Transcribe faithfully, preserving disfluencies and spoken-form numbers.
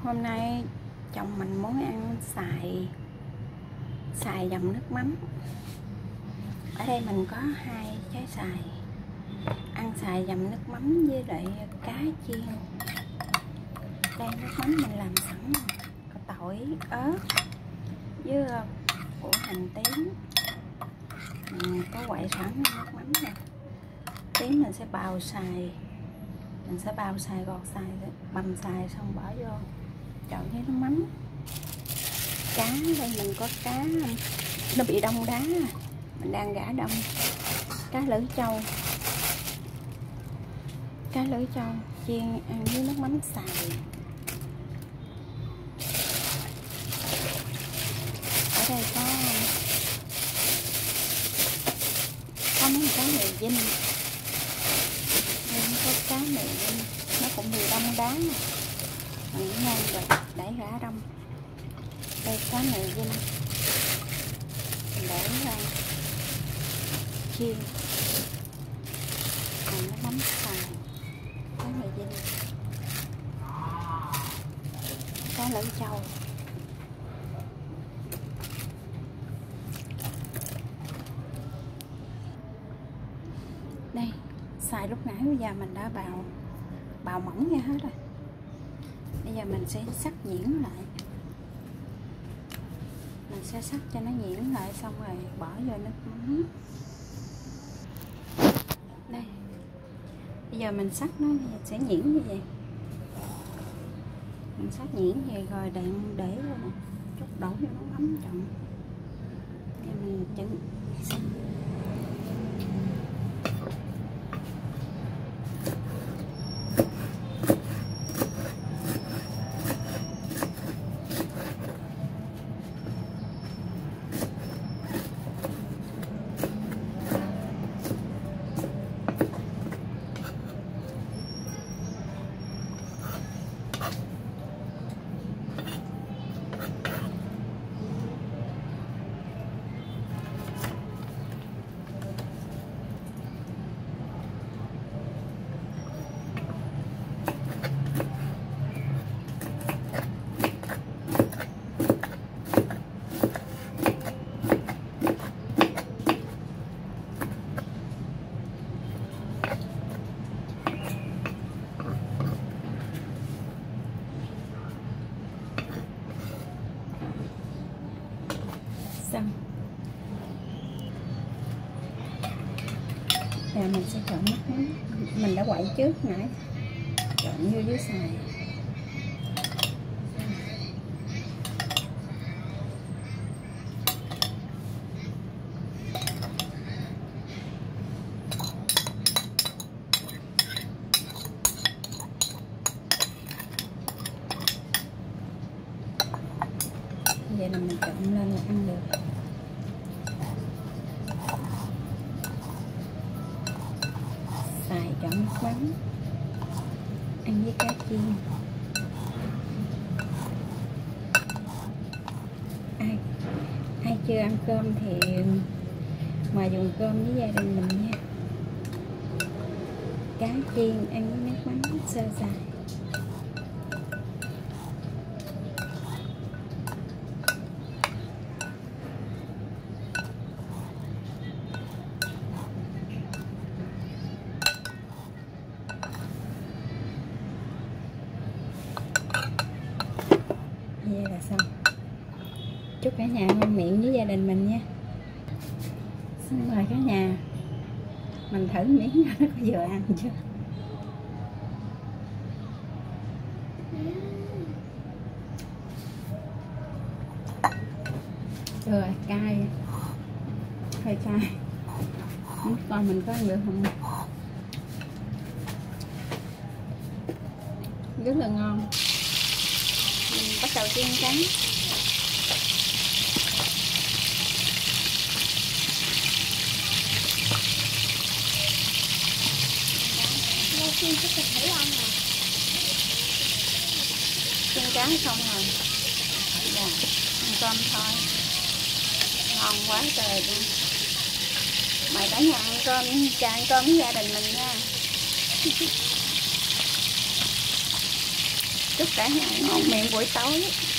Hôm nay chồng mình muốn ăn xài xài dầm nước mắm. Ở đây mình có hai trái xài. Ăn xài dầm nước mắm với lại cá chiên. Đây nước mắm mình làm sẵn rồi. Có tỏi, ớt với củ hành tím. Mình có quậy sẵn nước mắm nè. Tí mình sẽ bào xài. Mình sẽ bào xài, gọt xài, bằm xài xong bỏ vô trộn với nước mắm. Cá đây mình có cá nó bị đông đá, mình đang gã đông. Cá lưỡi trâu, cá lưỡi trâu chiên ăn với nước mắm xài. Ở đây có có mấy cá mè vinh, đây có cá mè vinh, nó cũng bị đông đá nè. Mình ngon rồi để gã đông. Đây cá mè vinh mình để ra chiên còn nó mắm xài. Cá mè vinh, cá lưỡi trâu. Đây xài lúc nãy bây giờ mình đã bào bào mỏng ra hết rồi. Bây giờ mình sẽ sắc nhuyễn lại. Mình sẽ sắc cho nó nhuyễn lại xong rồi bỏ vô nước mắm. Đây. Bây giờ mình sắc nó sẽ nhuyễn như vậy. Mình sắc nhuyễn vậy rồi đạn để chút đổ vô nước mắm trộn. Bây giờ mình chừng sắc. Xong. Giờ mình sẽ trộn nước mắm mình đã quậy trước nãy, trộn vô dưới xài. Vậy là mình trộn lên là ăn được. Xài trộn nước mắm ăn với cá chiên. Ai ai chưa ăn cơm thì mời dùng cơm với gia đình mình nha. Cá chiên ăn với nước mắm sơ sài. Vậy là xong. Chúc cả nhà ngon miệng với gia đình mình nha. Xin mời cả nhà mình thử miếng nó có vừa ăn chưa. Rồi cay, hơi cay. Không coi mình có ăn được không. Rất là ngon. Mình bắt đầu chiên trắng. Chiên cái thịt thử ăn nè. Chiên trắng xong rồi. Dạ, ăn cơm thôi. Ngon quá trời luôn. Mời cả nhà ăn cơm, chào ăn cơm với gia đình mình nha. chúc cả nhà ngon miệng buổi tối.